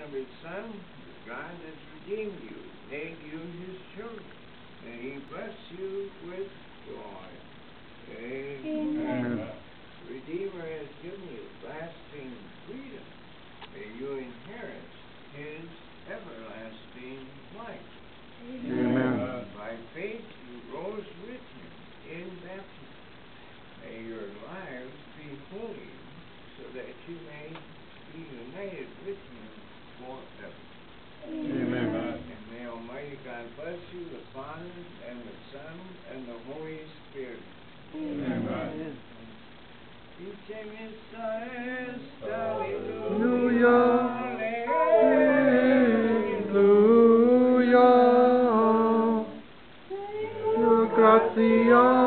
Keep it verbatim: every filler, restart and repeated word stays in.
of his Son, God has redeemed you, made you his children, and he bless you with joy. Amen. Amen. The Redeemer has given you lasting freedom. May you inherit his everlasting life. Amen. By faith you rose with him in baptism. May your lives be holy, so that you may be united with him forever. Amen. And may Almighty God bless you, the Father, and the Son, and the Holy Spirit. Amen. Each of his sons, Hallelujah. Hallelujah. Hallelujah. Gratia.